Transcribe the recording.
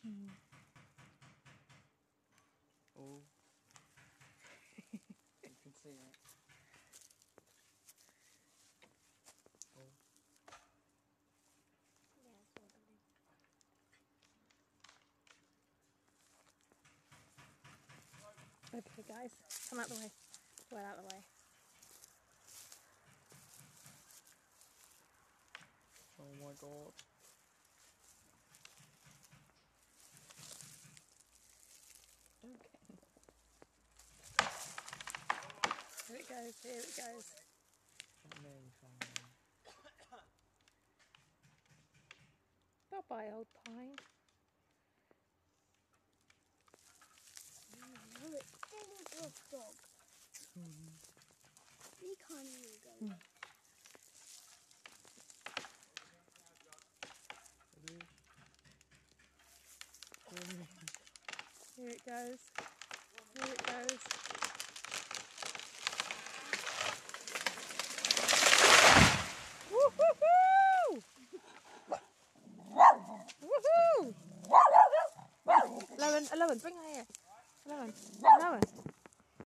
Oh. You can see it. Oh. Yeah, it's all good. Okay guys, come out the way. Well out the way. Oh my god. Okay. Here it goes, here it goes. I'm nearly fine. Bye bye, old pine. No, it's dangerous, dog. You can't even go. Here it goes. Here it goes. Woo-hoo-hoo! Woohoo! Lowen, bring her here. Lowen.